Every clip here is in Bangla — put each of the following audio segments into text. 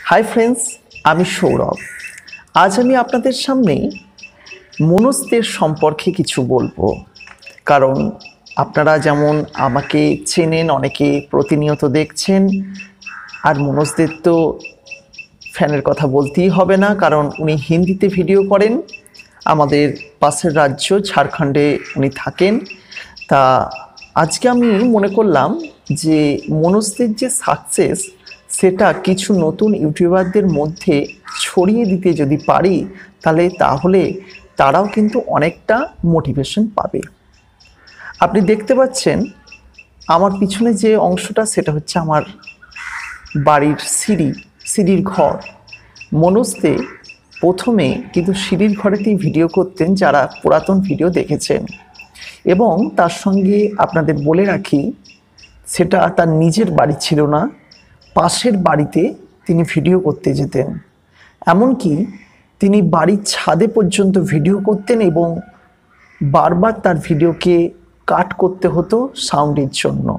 হাই ফ্রেন্ডস, আমি সৌরভ। আজ আমি আপনাদের সামনে মনস্তের সম্পর্কে কিছু বলবো। কারণ আপনারা যেমন আমাকে চেনেন, অনেকে প্রতিনিয়ত দেখছেন, আর মনস্তের তো ফ্যানের কথা বলতেই হবে না, কারণ উনি হিন্দিতে ভিডিও করেন। আমাদের পাশের রাজ্য ঝাড়খণ্ডে উনি থাকেন। তা আজকে আমি মনে করলাম যে মনস্তের যে সাকসেস, সেটা কিছু নতুন ইউটিউবারদের মধ্যে ছড়িয়ে দিতে যদি পারি, তাহলে তারাও কিন্তু অনেকটা মোটিভেশন পাবে। আপনি দেখতে পাচ্ছেন আমার পিছনে যে অংশটা, সেটা হচ্ছে আমার বাড়ির সিঁড়ির ঘর। মনস্তে প্রথমে কিন্তু সিঁড়ির ঘরেতেই ভিডিও করতেন, যারা পুরাতন ভিডিও দেখেছেন। এবং তার সঙ্গে আপনাদের বলে রাখি, সেটা তার নিজের বাড়ি ছিল না, পাশের বাড়িতে তিনি ভিডিও করতে যেতেন। এমনকি তিনি বাড়ির ছাদে পর্যন্ত ভিডিও করতেন এবং বারবার তার ভিডিওকে কাট করতে হতো সাউন্ডের জন্য।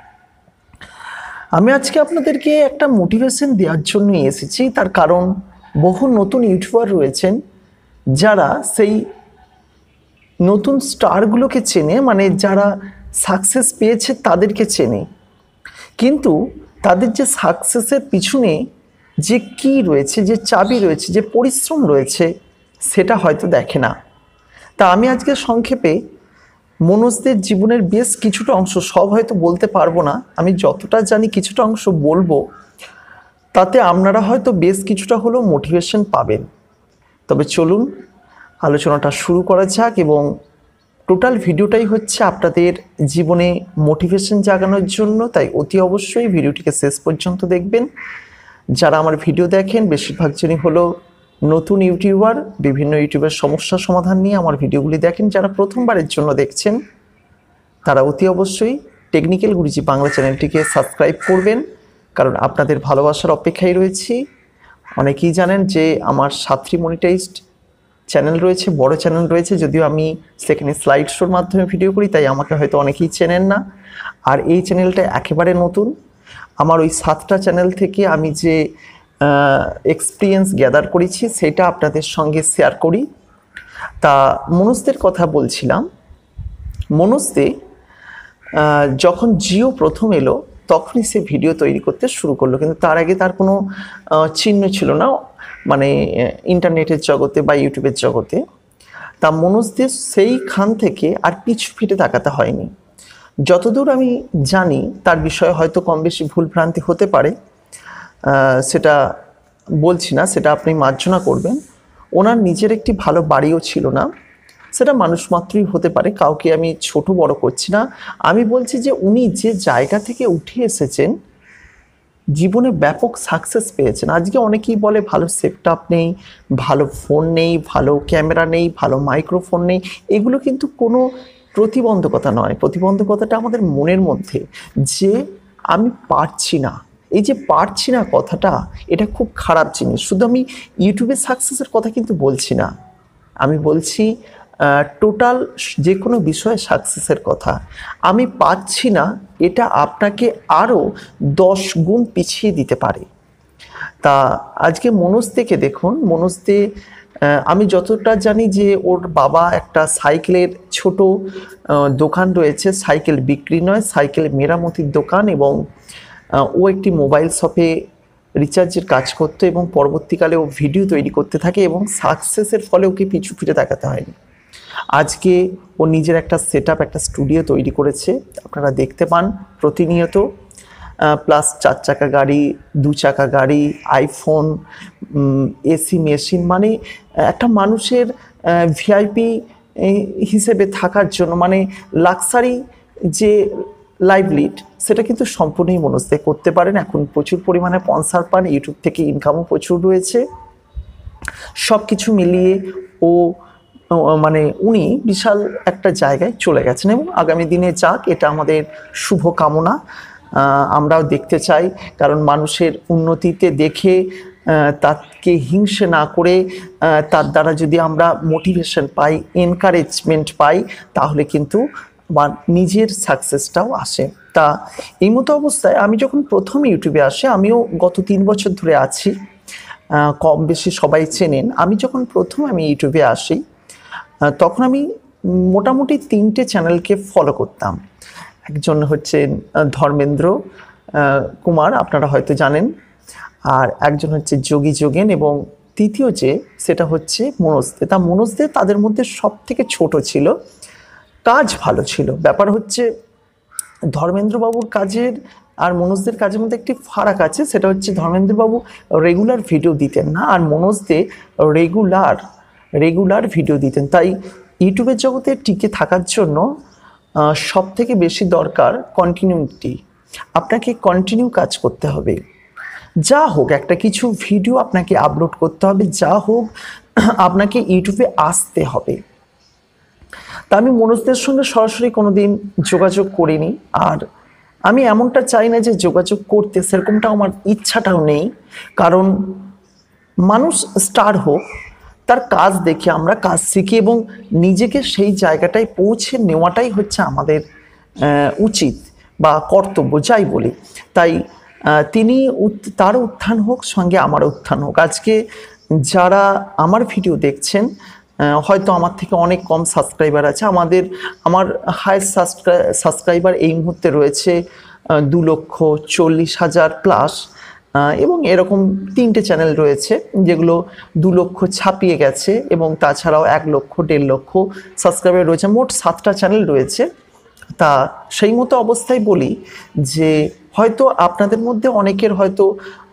আমি আজকে আপনাদেরকে একটা মোটিভেশন দেওয়ার জন্যই এসেছি। তার কারণ বহু নতুন ইউটিউবার রয়েছেন যারা সেই নতুন স্টারগুলোকে চেনে, মানে যারা সাকসেস পেয়েছে তাদেরকে চেনে, কিন্তু তাদের যে সাকসেসের পিছনে যে কী রয়েছে, যে চাবি রয়েছে, যে পরিশ্রম রয়েছে, সেটা হয়তো দেখে না। তা আমি আজকে সংক্ষেপে মনোজদের জীবনের বেশ কিছুটা অংশ, সব হয়তো বলতে পারবো না, আমি যতটা জানি কিছুটা অংশ বলবো। তাতে আপনারা হয়তো বেশ কিছুটা হলেও মোটিভেশন পাবেন। তবে চলুন আলোচনাটা শুরু করা যাক। এবং টোটাল ভিডিওটাই হচ্ছে আপনাদের জীবনে মোটিভেশন জাগানোর জন্য, তাই অতি অবশ্যই ভিডিওটিকে শেষ পর্যন্ত দেখবেন। যারা আমার ভিডিও দেখেন, বেশিরভাগ জনই হলো নতুন ইউটিউবার, বিভিন্ন ইউটিউবের সমস্যা সমাধান নিয়ে আমার ভিডিওগুলি দেখেন। যারা প্রথমবারের জন্য দেখছেন, তারা অতি অবশ্যই টেকনিক্যাল গুরুজি বাংলা চ্যানেলটিকে সাবস্ক্রাইব করবেন, কারণ আপনাদের ভালোবাসার অপেক্ষায় রয়েছি। অনেকেই জানেন যে আমার 7টি মনিটাইজড চ্যানেল রয়েছে, বড় চ্যানেল রয়েছে, যদিও আমি সেখানে স্লাইড শোর মাধ্যমে ভিডিও করি, তাই আমাকে হয়তো অনেকেই চেনেন না। আর এই চ্যানেলটা একেবারে নতুন। আমার ওই 7টা চ্যানেল থেকে আমি যে এক্সপিরিয়েন্স গ্যাদার করেছি, সেটা আপনাদের সঙ্গে শেয়ার করি। তা মনস্তের কথা বলছিলাম। মনস্তে যখন জিও প্রথম এলো, তখনই সে ভিডিও তৈরি করতে শুরু করলো, কিন্তু তার আগে তার কোনো চিহ্ন ছিল না, মানে ইন্টারনেটের জগতে বা ইউটিউবের জগতে। তা মনোজদের সেইখান থেকে আর পিছু ফিরে তাকাতে হয়নি। যতদূর আমি জানি, তার বিষয়ে হয়তো কম বেশি ভুলভ্রান্তি হতে পারে, সেটা বলছি না, সেটা আপনি মার্জনা করবেন। ওনার নিজের একটি ভালো বাড়িও ছিল না, সেটা মানুষ মাত্রই হতে পারে, কাউকে আমি ছোট বড় করছি না। আমি বলছি যে উনি যে জায়গা থেকে উঠে এসেছেন, জীবনে ব্যাপক সাকসেস পেয়েছেন। আজকে অনেকেই বলে ভালো সেটআপ নেই, ভালো ফোন নেই, ভালো ক্যামেরা নেই, ভালো মাইক্রোফোন নেই। এগুলো কিন্তু কোনো প্রতিবন্ধকতা নয়। প্রতিবন্ধকতাটা আমাদের মনের মধ্যে, যে আমি পারছি না। এই যে পারছি না কথাটা, এটা খুব খারাপ জিনিস। শুধু আমি ইউটিউবের সাকসেসের কথা কিন্তু বলছি না, আমি বলছি টোটাল যে কোনো বিষয়ে সাকসেসের কথা। আমি পাচ্ছি না, এটা আপনাকে আরও 10 গুণ পিছিয়ে দিতে পারে। তা আজকে মনস্তেকে দেখুন। মনস্তে আমি যতটা জানি যে ওর বাবা একটা সাইকেলের ছোট দোকান রয়েছে, সাইকেল বিক্রি নয়, সাইকেল মেরামতির দোকান। এবং ও একটি মোবাইল শপে রিচার্জের কাজ করতো, এবং পরবর্তীকালে ও ভিডিও তৈরি করতে থাকে, এবং সাকসেসের ফলে ওকে পিছু ফিরে তাকাতে হয়নি। আজকে ও নিজের একটা সেটআপ, একটা স্টুডিও তৈরি করেছে, আপনারা দেখতে পান প্রতিনিয়ত। প্লাস 4 চাকা গাড়ি, 2 চাকা গাড়ি, আইফোন, এসি মেশিন, মানে একটা মানুষের ভিআইপি হিসেবে থাকার জন্য, মানে লাক্সারি যে লাইভ লিড, সেটা কিন্তু সম্পূর্ণই মনস্তে করতে পারেন। এখন প্রচুর পরিমাণে স্পন্সর পান, ইউটিউব থেকে ইনকামও প্রচুর রয়েছে। সব কিছু মিলিয়ে ও মানে উনি বিশাল একটা জায়গায় চলে গেছেন, এবং আগামী দিনে যাক, এটা আমাদের শুভ কামনা। আমরাও দেখতে চাই, কারণ মানুষের উন্নতিতে দেখে তাকে হিংসে না করে, তার দ্বারা যদি আমরা মোটিভেশন পাই, এনকারেজমেন্ট পাই, তাহলে কিন্তু বা নিজের সাকসেসটাও আসে। তা এই মতো অবস্থায় আমি যখন প্রথম ইউটিউবে আসি, আমিও গত 3 বছর ধরে আছি, কম বেশি সবাই চেনেন। আমি যখন প্রথম ইউটিউবে আসি তখন আমি মোটামুটি 3টে চ্যানেলকে ফলো করতাম। একজন হচ্ছেন ধর্মেন্দ্র কুমার, আপনারা হয়তো জানেন, আর একজন হচ্ছে যোগী যোগেন, এবং তৃতীয় সেটা হচ্ছে মনোজ দে। মনোজ দে তাদের মধ্যে সব থেকে ছোট ছিল, কাজ ভালো ছিল। ব্যাপার হচ্ছে ধর্মেন্দ্রবাবুর কাজের আর মনোজদের কাজের মধ্যে একটি ফারাক আছে, সেটা হচ্ছে ধর্মেন্দ্রবাবু রেগুলার ভিডিও দিতেন না, আর মনোজ দে রেগুলার ভিডিও দিতেন। তাই ইউটিউবের জগতে টিকে থাকার জন্য সব থেকে বেশি দরকার কন্টিনিউটি। আপনাকে কন্টিনিউ কাজ করতে হবে, যা হোক একটা কিছু ভিডিও আপনাকে আপলোড করতে হবে, যা হোক আপনাকে ইউটিউবে আসতে হবে। তা আমি মনোজদের সঙ্গে সরাসরি কোনোদিন যোগাযোগ করিনি, আর আমি এমনটা চাই না যে যোগাযোগ করতে, সেরকমটা আমার ইচ্ছাটাও নেই। কারণ মানুষ স্টার হোক, তার কাজ দেখে আমরা কাজ শিখি এবং নিজেকে সেই জায়গাটায় পৌঁছে নেওয়াটাই হচ্ছে আমাদের উচিত বা কর্তব্য, যাই বলি। তাই তার উত্থান হোক, সঙ্গে আমার উত্থান হোক। আজকে যারা আমার ভিডিও দেখছেন, হয়তো আমার থেকে অনেক কম সাবস্ক্রাইবার আছে। আমার হাইয়েস্ট সাবস্ক্রাইবার এই মুহূর্তে রয়েছে 2,40,000 প্লাস, এবং এরকম 3টে চ্যানেল রয়েছে যেগুলো 2 লক্ষ ছাপিয়ে গেছে, এবং তাছাড়াও 1 লক্ষ 1.5 লক্ষ সাবস্ক্রাইবার রয়েছে। মোট 7টা চ্যানেল রয়েছে। তা সেই মতো অবস্থায় বলি যে হয়তো আপনাদের মধ্যে অনেকের হয়তো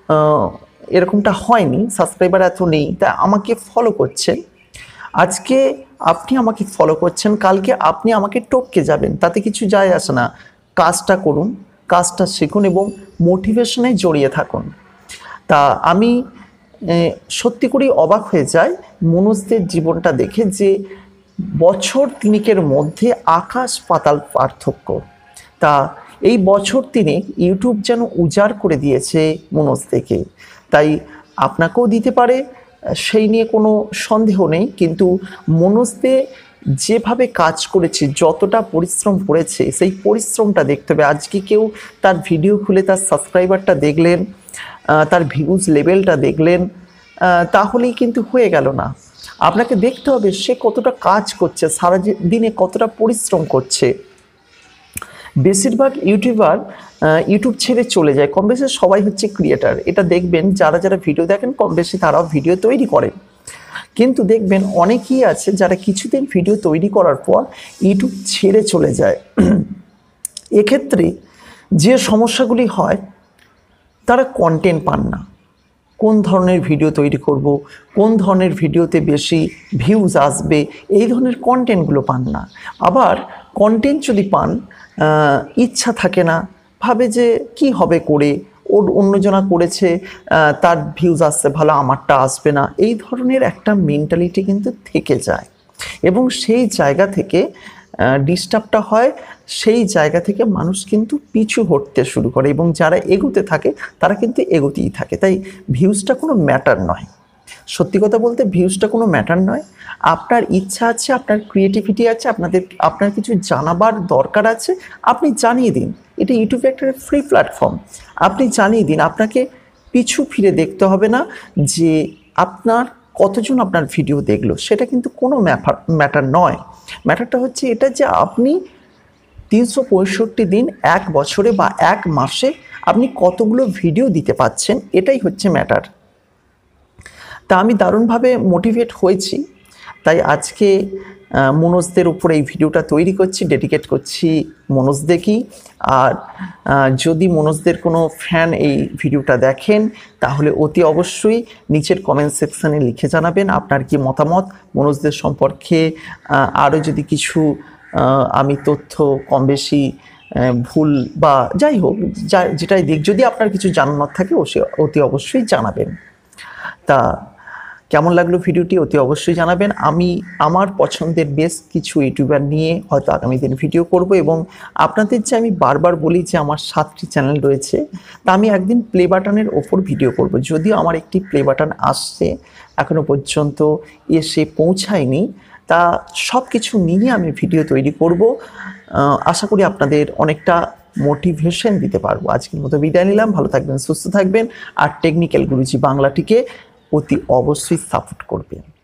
এরকমটা হয়নি, সাবস্ক্রাইবার এত নেই, তা আমাকে ফলো করছেন। আজকে আপনি আমাকে ফলো করছেন, কালকে আপনি আমাকে টপকে যাবেন, তাতে কিছু যায় আসে না। কাজটা করুন, কাজটা শিখুন এবং মোটিভেশনে জড়িয়ে থাকুন। তা আমি সত্যি করেই অবাক হয়ে যাই মনোজদের জীবনটা দেখে, যে বছর তিনেকের মধ্যে আকাশ পাতাল পার্থক্য। তা এই বছর তিনেক ইউটিউব যেন উজাড় করে দিয়েছে মনোজদেরকে। তাই আপনাকেও দিতে পারে, সেই নিয়ে কোনো সন্দেহ নেই। কিন্তু মনোজদে যেভাবে কাজ করেছে, যতটা পরিশ্রম করেছে, সেই পরিশ্রমটা দেখতে হবে। আজকে কেউ তার ভিডিও খুলে তার সাবস্ক্রাইবারটা দেখলেন, তার ভিউজ লেভেলটা দেখলেন, তাহলেই কিন্তু হয়ে গেল না। আপনাকে দেখতে হবে সে কতটা কাজ করছে, সারা দিনে কতটা পরিশ্রম করছে। বেশিরভাগ ইউটিউবার ইউটিউব ছেড়ে চলে যায়, কম বেশি সবাই হচ্ছে ক্রিয়েটার। এটা দেখবেন যারা ভিডিও দেখেন কম বেশি তারাও ভিডিও তৈরি করেন, কিন্তু দেখবেন অনেকেই আছে যারা কিছুদিন ভিডিও তৈরি করার পর ইউটিউব ছেড়ে চলে যায়। এক্ষেত্রে যে সমস্যাগুলি হয়, তারা কন্টেন্ট পান না। কোন ধরনের ভিডিও তৈরি করব, কোন ধরনের ভিডিওতে বেশি ভিউজ আসবে, এই ধরনের কন্টেন্টগুলো পান না। আবার কন্টেন্ট যদি পান, ইচ্ছা থাকে না, ভাবে যে কি হবে করে, অন্যজনা করেছে, তার ভিউজ আসছে ভালো, আমারটা আসবে না, এই ধরনের একটা মেন্টালিটি কিন্তু থেকে যায় এবং সেই জায়গা থেকে ডিস্টার্বটা হয়। সেই জায়গা থেকে মানুষ কিন্তু পিছু হটতে শুরু করে এবং যারা এগোতে থাকে তারা কিন্তু এগোতেই থাকে। তাই ভিউজটা কোনো ম্যাটার নয়। সত্যি কথা বলতে ভিউজটা কোনো ম্যাটার নয়। আপনার ইচ্ছা আছে, আপনার ক্রিয়েটিভিটি আছে, আপনার কিছু জানাবার দরকার আছে, আপনি জানিয়ে দিন। এটা ইউটিউবে একটা ফ্রি প্ল্যাটফর্ম, আপনি জানিয়ে দিন। আপনাকে পিছু ফিরে দেখতে হবে না যে কতজন আপনার ভিডিও দেখলো, সেটা কিন্তু কোনো ম্যাটার নয়। ম্যাটারটা হচ্ছে এটা যে আপনি 365 দিন, 1 বছরে বা 1 মাসে আপনি কতগুলো ভিডিও দিতে পাচ্ছেন, এটাই হচ্ছে ম্যাটার। তা আমি দারুণভাবে মোটিভেট হয়েছি, তাই আজকে মনোজদের উপরে এই ভিডিওটা তৈরি করছি, ডেডিকেট করছি মনোজদেরকেই। আর যদি মনোজদের কোনো ফ্যান এই ভিডিওটা দেখেন, তাহলে অতি অবশ্যই নিচের কমেন্ট সেকশানে লিখে জানাবেন আপনার কি মতামত মনোজদের সম্পর্কে। আরও যদি কিছু আমি তথ্য কম বেশি ভুল বা যাই হোক, যেটাই দিক, যদি আপনার কিছু জানানোর থাকে অতি অবশ্যই জানাবেন। তা কেমন লাগলো ভিডিওটি অতি অবশ্যই জানাবেন। আমি আমার পছন্দের বেশ কিছু ইউটিউবার নিয়ে হয়তো আগামী দিন ভিডিও করব এবং আপনাদের যে আমি বারবার বলি যে আমার 7টি চ্যানেল রয়েছে, তা আমি একদিন প্লে বাটনের ওপর ভিডিও করব। যদিও আমার একটি প্লে বাটন আসছে, এখনও পর্যন্ত এসে পৌঁছায়নি। তা সব কিছু নিয়ে আমি ভিডিও তৈরি করব। আশা করি আপনাদের অনেকটা মোটিভেশন দিতে পারবো। আজকের মতো বিদায় নিলাম। ভালো থাকবেন, সুস্থ থাকবেন, আর টেকনিক্যাল গুরুজি বাংলাটিকে অতি অবশ্যই সাপোর্ট করবেন।